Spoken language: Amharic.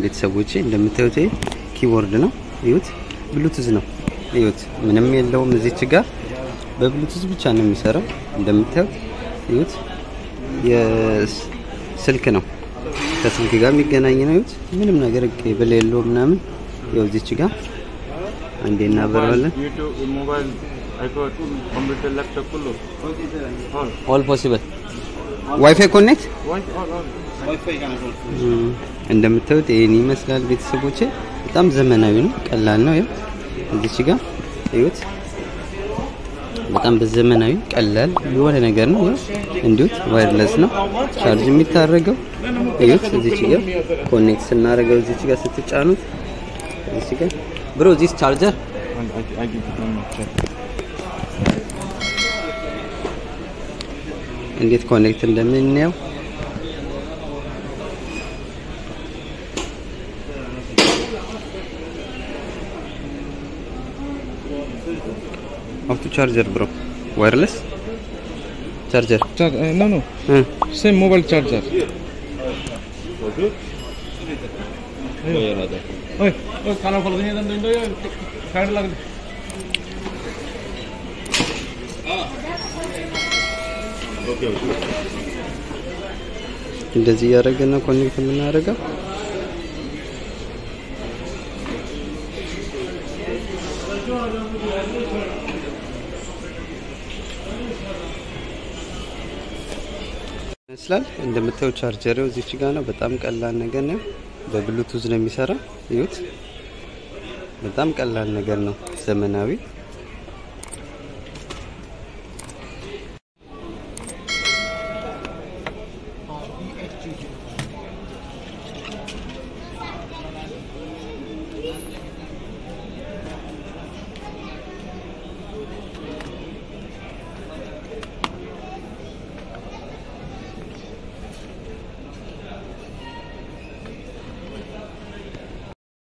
ቤተሰቦቼ እንደምታዩት ኪቦርድ ነው እዩት ብሉቱዝ ነው እዩት ምንም የለውም እዚች ጋር በብሉቱዝ ብቻ ነው የሚሰራው እንደምታዩት እዩት የስልክ ነው ከስልክ ጋር የሚገናኝ ነው እዩት ምንም ነገር ኬብል የለውም ምናምን ይኸው እዚች ጋር አንዴና በረዋለን ዩቲዩብ ሞባይል አይፖድ ኮምፒውተር ላፕቶፕ ሁሉ all possible ዋይፋይ ኮኔክት ዋይፋይ ጋር ነው እንደምታዩት ይሄን ይመስላል ቤተሰቦቼ በጣም ዘመናዊ ነው ቀላል ነው ይኸው እዚች ጋር እዩት በጣም በዘመናዊ ቀላል የሆነ ነገር ነው እንዴት ዋየርለስ ነው ቻርጅ የሚታረገው እዩት እዚች ጋር ኮኔክት ስናረጋው እዚች ጋር ስትጫኑት እዚች ጋር ብሮ ዚስ ቻርጀር እንዴት ኮኔክት እንደምንነው How to charger bro? Wireless? Charger? No. Same mobile charger. Okay. Oi, खाना खोल देंगे तो दो यार साइड लग दे. Okay. እንደዚህ ያደረገ ነው ኮኔክት የምናደርገው ይመስላል እንደምታዩ ቻርጀሩ እዚች ጋር ነው በጣም ቀላል ነገር ነው በብሉቱዝ ነው የሚሰራው እዩት በጣም ቀላል ነገር ነው ዘመናዊ